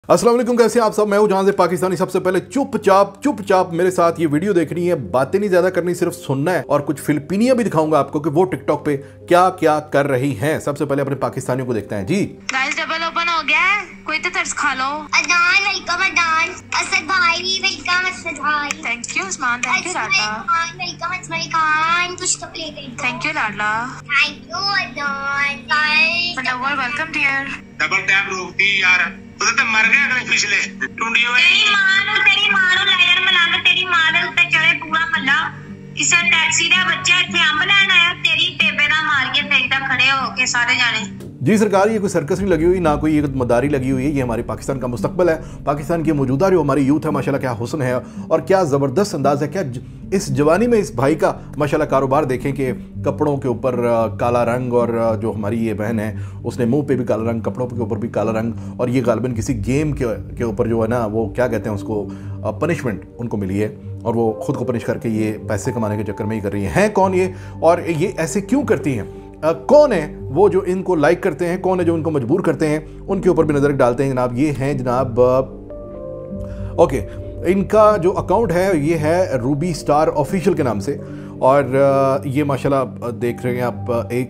अस्सलाम वालेकुम, कैसे हैं आप सब। मैं हूं जहां से पाकिस्तानी। सबसे पहले चुपचाप मेरे साथ ये वीडियो देखनी है, बातें नहीं ज्यादा करनी, सिर्फ सुनना है। और कुछ फिलिपीनियां भी दिखाऊंगा आपको कि वो टिकटॉक पे क्या क्या कर रही हैं। सबसे पहले अपने पाकिस्तानियों को देखते हैं जी। गाइस डबल ओपन हो गया है, कोई तो तरस खा लो। अदान वेलकम, अदान असद भाई वेलकम, असद भाई thank you Usman, thank you Ladla, welcome Asad Khan, कुछ तो प्ले करें। Thank you Ladla, thank you Adan guys. Munawwar welcome dear. Double tap रोकती यार, उसे तो मर गया अगले पिछले टुंडी हुए। तेरी मां नु लाइन बना के तेरी मां दे ऊपर चढ़े पूरा मल्ला। किसे टैक्सी दा बच्चा इथे अंब लेन आया, तेरी टेबे ना मार के फेंकदा खड़े होके सारे जाने। जी सरकार, ये कोई सर्कस नहीं लगी हुई, ना कोई एक मदारी लगी हुई है। ये हमारे पाकिस्तान का मुस्तकबिल है। पाकिस्तान की मौजूदा जो हमारी यूथ है, माशाल्लाह क्या हुस्न है और क्या ज़बरदस्त अंदाज है। क्या इस जवानी में इस भाई का माशाल्लाह कारोबार देखें कि कपड़ों के ऊपर काला रंग, और जो हमारी ये बहन है उसने मुंह पे भी काला रंग, कपड़ों के ऊपर भी काला रंग। और ये गालिबन किसी गेम के ऊपर जो है ना, वो क्या कहते हैं उसको, पनिशमेंट उनको मिली है और वो खुद को पनिश करके ये पैसे कमाने के चक्कर में ही कर रही हैं। कौन ये और ये ऐसे क्यों करती हैं? कौन है वो जो इनको लाइक करते हैं, कौन है जो इनको मजबूर करते हैं, उनके ऊपर भी नज़र डालते हैं जनाब। ये हैं जनाब, ओके, इनका जो अकाउंट है ये है रूबी स्टार ऑफिशियल के नाम से। और ये माशाल्लाह देख रहे हैं आप,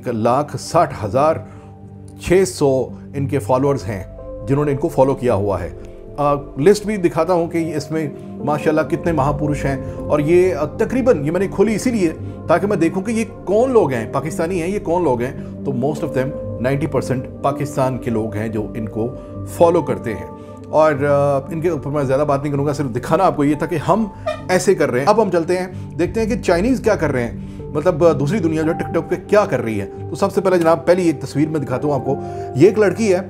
1,60,600 इनके फॉलोअर्स हैं जिन्होंने इनको फॉलो किया हुआ है। लिस्ट भी दिखाता हूँ कि इसमें माशाल्लाह कितने महापुरुष हैं। और ये तकरीबन ये मैंने खोली इसीलिए ताकि मैं देखूं कि ये कौन लोग हैं, पाकिस्तानी हैं, ये कौन लोग हैं। तो मोस्ट ऑफ देम 90% पाकिस्तान के लोग हैं जो इनको फॉलो करते हैं। और इनके ऊपर मैं ज़्यादा बात नहीं करूँगा, सिर्फ दिखाना आपको ये था कि हम ऐसे कर रहे हैं। अब हम चलते हैं, देखते हैं कि चाइनीज़ क्या कर रहे हैं, मतलब दूसरी दुनिया जो टिकटॉक पे क्या कर रही है। तो सबसे पहले जनाब पहली एक तस्वीर में दिखाता हूँ आपको। ये एक लड़की है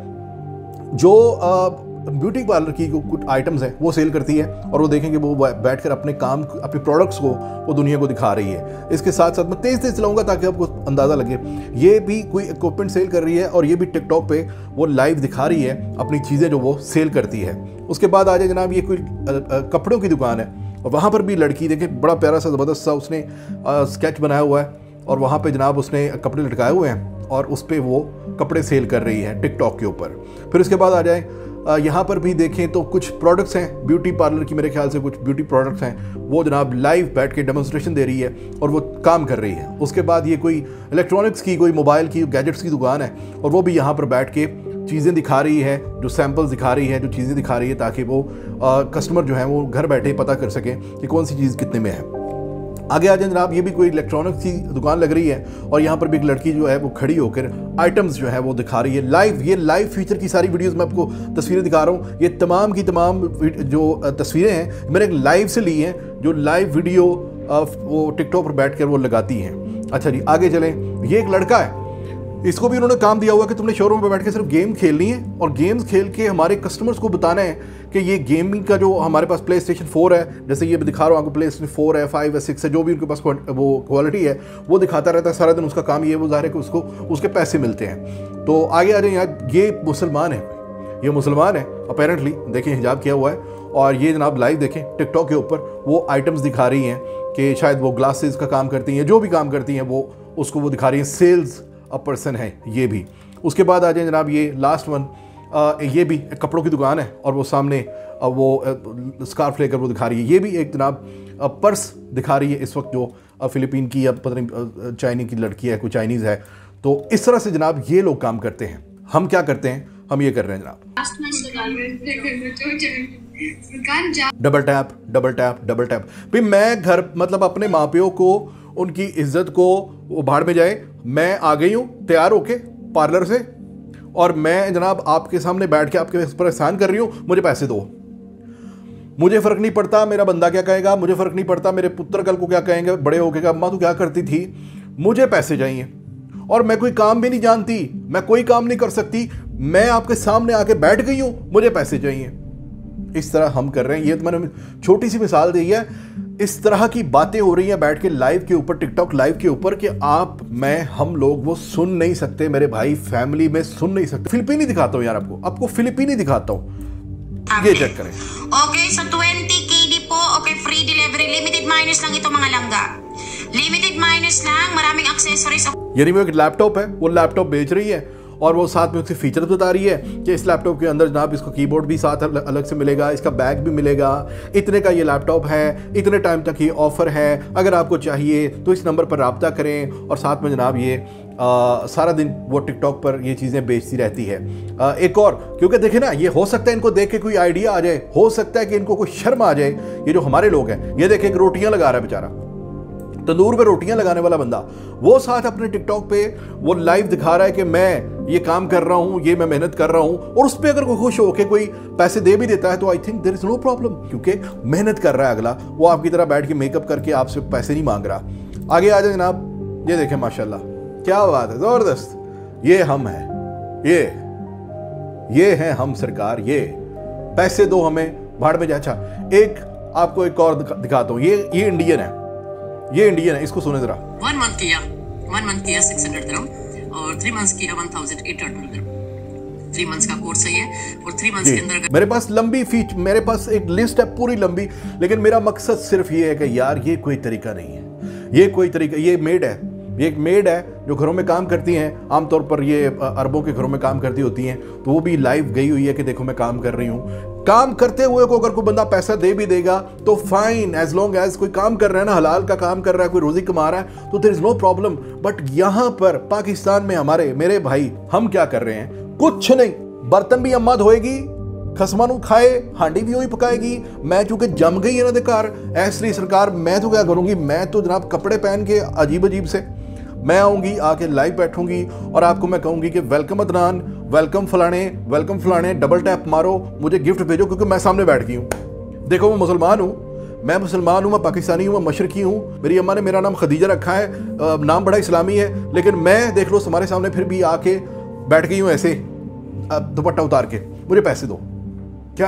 जो ब्यूटी पार्लर की कुछ आइटम्स हैं वो सेल करती है। और वो देखेंगे वो बैठकर अपने काम, अपने प्रोडक्ट्स को वो दुनिया को दिखा रही है। इसके साथ साथ मैं तेज़ चलाऊंगा ताकि आपको अंदाज़ा लगे। ये भी कोई इक्विपमेंट सेल कर रही है और ये भी टिकटॉक पे वो लाइव दिखा रही है अपनी चीज़ें जो वो सेल करती है। उसके बाद आ जाए जनाब, ये कोई कपड़ों की दुकान है और वहाँ पर भी लड़की देखें, बड़ा प्यारा सा ज़बरदस्त सा उसने स्केच बनाया हुआ है और वहाँ पर जनाब उसने कपड़े लटकाए हुए हैं और उस पर वो कपड़े सेल कर रही है टिकटॉक के ऊपर। फिर उसके बाद आ जाए यहाँ पर भी देखें तो कुछ प्रोडक्ट्स हैं ब्यूटी पार्लर की, मेरे ख्याल से कुछ ब्यूटी प्रोडक्ट्स हैं, वो जनाब लाइव बैठ के डेमोन्स्ट्रेशन दे रही है और वो काम कर रही है। उसके बाद ये कोई इलेक्ट्रॉनिक्स की, कोई मोबाइल की, गैजेट्स की दुकान है और वो भी यहाँ पर बैठ के चीज़ें दिखा रही है, जो सैम्पल्स दिखा रही है, जो चीज़ें दिखा रही है, ताकि वो कस्टमर जो है वो घर बैठे पता कर सकें कि कौन सी चीज़ कितने में है। आगे आ जाए जनाब, ये भी कोई इलेक्ट्रॉनिक्स की दुकान लग रही है और यहाँ पर भी एक लड़की जो है वो खड़ी होकर आइटम्स जो है वो दिखा रही है लाइव। ये लाइव फीचर की सारी वीडियोस में आपको तस्वीरें दिखा रहा हूँ। ये तमाम की तमाम जो तस्वीरें हैं मैंने एक लाइव से ली हैं, जो लाइव वीडियो वो टिकटॉक पर बैठ कर वो लगाती हैं। अच्छा जी, आगे चलें। ये एक लड़का है, इसको भी उन्होंने काम दिया हुआ कि तुमने शोरूम में बैठ के सिर्फ गेम खेलनी है और गेम्स खेल के हमारे कस्टमर्स को बताना है कि ये गेमिंग का जो हमारे पास PlayStation 4 है, जैसे ये दिखा रहा हूँ आपको, PlayStation 4 है, 5 है, 6 है, जो भी उनके पास वो क्वालिटी है वो दिखाता रहता है सारा दिन। उसका काम ये वो ज़ाहिर है कि उसको उसके पैसे मिलते हैं। तो आगे आ जाए यार, ये मुसलमान है, ये मुसलमान है अपेरेंटली, देखें हिजाब किया हुआ है और ये जनाब लाइव देखें टिकटॉक के ऊपर वो आइटम्स दिखा रही हैं कि शायद वो ग्लासेस का काम करती हैं, जो भी काम करती हैं वो उसको वो दिखा रही हैं। सेल्स पर्सन है ये भी। उसके बाद आ जाए जनाब, ये लास्ट वन, ये भी कपड़ों की दुकान है और वो सामने वो स्कार्फ लेकर वो दिखा रही है। ये भी एक जनाब पर्स दिखा रही है इस वक्त, जो फिलीपीन की या पता नहीं चाइनी की लड़की है, कोई चाइनीज़ है। तो इस तरह से जनाब ये लोग काम करते हैं। हम क्या करते हैं? हम ये कर रहे हैं जनाब, double tap double tap double tap. भाई मैं घर, मतलब अपने माँ प्यो को, उनकी इज्जत को वो भाड़ में जाए। मैं आ गई हूँ तैयार होके पार्लर से और मैं जनाब आपके सामने बैठ के आपके पर एहसान कर रही हूँ, मुझे पैसे दो। मुझे फ़र्क नहीं पड़ता मेरा बंदा क्या कहेगा, मुझे फ़र्क नहीं पड़ता मेरे पुत्र कल को क्या कहेंगे बड़े होके, अम्मा तू क्या करती थी, मुझे पैसे चाहिए। और मैं कोई काम भी नहीं जानती, मैं कोई काम नहीं कर सकती, मैं आपके सामने आके बैठ गई हूँ, मुझे पैसे चाहिए। इस तरह हम कर रहे हैं। ये तो मैंने छोटी सी मिसाल दी है। इस तरह की बातें हो रही हैं बैठ के लाइव के ऊपर, टिकटॉक लाइव के ऊपर, कि आप, मैं, हम लोग वो सुन नहीं सकते, मेरे भाई फैमिली में सुन नहीं सकते। फिलिपीनी दिखाता हूँ यार आपको फिलिपीनी दिखाता हूँ, ये चेक करें। Okay, so 20k po. Okay, free delivery. Limited minus lang ito mga langga. Limited minus lang, maraming accessories. यानी वो एक लैपटॉप है, वो लैपटॉप बेच रही है और वो साथ में उसकी फीचर्स बता रही है कि इस लैपटॉप के अंदर जनाब इसको कीबोर्ड भी साथ अलग से मिलेगा, इसका बैग भी मिलेगा, इतने का ये लैपटॉप है, इतने टाइम तक ये ऑफ़र है, अगर आपको चाहिए तो इस नंबर पर रब्ता करें। और साथ में जनाब ये सारा दिन वो टिकटॉक पर ये चीज़ें बेचती रहती है। एक और, क्योंकि देखे ना, ये हो सकता है इनको देख के कोई आइडिया आ जाए, हो सकता है कि इनको कोई शर्म आ जाए। ये जो हमारे लोग हैं, ये देखे रोटियां लगा रहा है बेचारा, तंदूर पे रोटियां लगाने वाला बंदा, वो साथ अपने टिकटॉक पे वो लाइव दिखा रहा है कि मैं ये काम कर रहा हूं, ये मैं मेहनत कर रहा हूं, और उस पर अगर कोई खुश होकर कोई पैसे दे भी देता है तो I think there is no problem, क्योंकि मेहनत कर रहा है अगला, वो आपकी तरह बैठ के मेकअप करके आपसे पैसे नहीं मांग रहा। आगे आ जाए जनाब, ये देखें माशाल्लाह, क्या बात है, जबरदस्त। ये हम हैं, ये हैं हम सरकार, ये पैसे दो हमें, भाड़ में जा। अच्छा, एक आपको एक और दिखाता हूँ, ये इंडियन है, ये इंडियन है, इसको सुने जरा। 1 मंथ किया 600 दिरहम और 3 मंथ्स किया 1800 दिरहम। 3 मंथ्स का कोर्स है ये, और 3 मंथ्स के अंदर मेरे पास लंबी फीच, मेरे पास एक लिस्ट है पूरी लंबी, लेकिन मेरा मकसद सिर्फ ये है कि यार ये कोई तरीका नहीं है, ये कोई तरीका, ये मेड है, ये एक मेड है जो घरों में काम करती हैं, आमतौर पर ये अरबों के घरों में काम करती होती हैं, तो वो भी लाइव गई हुई है कि देखो मैं काम कर रही हूँ। काम करते हुए को अगर कोई बंदा पैसा दे भी देगा तो फाइन, एज लॉन्ग एज कोई काम कर रहा है ना, हलाल का काम कर रहा है, कोई रोजी कमा रहा है, तो there is no problem. But यहाँ पर पाकिस्तान में हमारे मेरे भाई, हम क्या कर रहे हैं? कुछ नहीं, बर्तन भी अम्मा धोएगी, खसमानू खाए, हांडी भी वही पकाएगी। मैं चूंकि जम गई है ना देकार, ऐसी सरकार मैं तो क्या करूंगी, मैं तो जनाब कपड़े पहन के अजीब अजीब से मैं आऊंगी, आके लाइव बैठूंगी और आपको मैं कहूंगी कि वेलकम अदनान, वेलकम फलाने, डबल टैप मारो, मुझे गिफ्ट भेजो, क्योंकि मैं सामने बैठ गई हूँ। देखो मैं मुसलमान हूँ, मैं पाकिस्तानी हूँ, मैं मशरकी हूँ, मेरी अम्मा ने मेरा नाम खदीजा रखा है, नाम बड़ा इस्लामी है, लेकिन मैं देख लो तुम्हारे सामने फिर भी आके बैठ गई हूँ ऐसे दुपट्टा उतार के, मुझे पैसे दो। क्या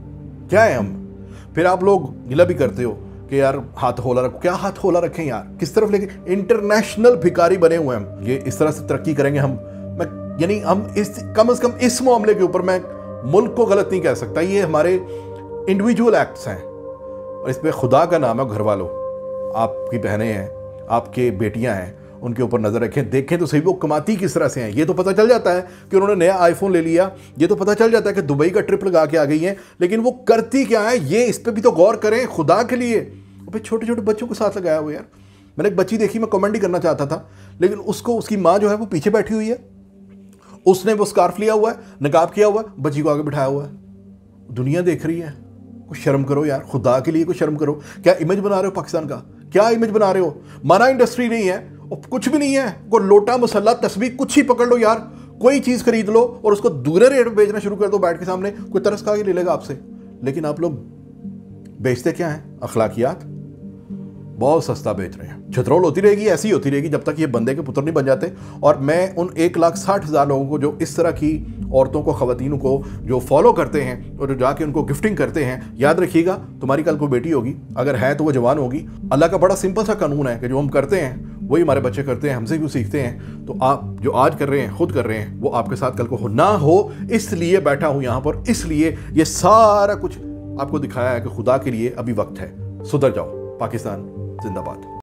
है हम? फिर आप लोग गिला भी करते हो कि यार हाथ होला रखो, क्या हाथ होला रखें यार, किस तरफ लेके इंटरनेशनल भिखारी बने हुए हैं हम। ये इस तरह से तरक्की करेंगे हम, यानी हम इस कम से कम इस मामले के ऊपर मैं मुल्क को गलत नहीं कह सकता, ये हमारे इंडिविजुअल एक्ट्स हैं और इस पर खुदा का नाम है। घर वालों, आपकी बहनें हैं, आपके बेटियां हैं, उनके ऊपर नजर रखें, देखें तो सही वो कमाती किस तरह से हैं। ये तो पता चल जाता है कि उन्होंने नया आईफोन ले लिया, ये तो पता चल जाता है कि दुबई का ट्रिप लगा के आ गई हैं, लेकिन वो करती क्या है, ये इस पर भी तो गौर करें खुदा के लिए। भाई छोटे छोटे बच्चों को साथ लगाया हुआ यार, मैंने एक बच्ची देखी, मैं कमेंट ही करना चाहता था, लेकिन उसको उसकी माँ जो है वो पीछे बैठी हुई है, उसने वो स्कार्फ लिया हुआ है, नकाब किया हुआ है, बच्ची को आगे बिठाया हुआ है, दुनिया देख रही है। कुछ शर्म करो यार, खुदा के लिए कुछ शर्म करो। क्या इमेज बना रहे हो पाकिस्तान का? क्या इमेज बना रहे हो? माना इंडस्ट्री नहीं है और कुछ भी नहीं है, कोई लोटा मसल्ला तस्वीर कुछ ही पकड़ लो यार, कोई चीज़ खरीद लो और उसको दूसरे रेट में बेचना शुरू कर दो बैठ के सामने, कोई तरस खा के ले लेगा आपसे। लेकिन आप लोग बेचते क्या हैं? अखलाकियात बहुत सस्ता बेच रहे हैं। छतरोल होती रहेगी, ऐसी होती रहेगी जब तक ये बंदे के पुत्र नहीं बन जाते। और मैं उन 1,60,000 लोगों को जो इस तरह की औरतों को, ख़वातीनों को जो फॉलो करते हैं और जो जाके उनको गिफ्टिंग करते हैं, याद रखिएगा तुम्हारी कल को बेटी होगी, अगर है तो वो जवान होगी। अल्लाह का बड़ा सिंपल सा कानून है कि जो हम करते हैं वही हमारे बच्चे करते हैं, हमसे भी सीखते हैं। तो आप जो आज कर रहे हैं, खुद कर रहे हैं, वो आपके साथ कल को ना हो, इसलिए बैठा हूँ यहाँ पर, इसलिए ये सारा कुछ आपको दिखाया है कि खुदा के लिए अभी वक्त है, सुधर जाओ। पाकिस्तान जिंदाबाद।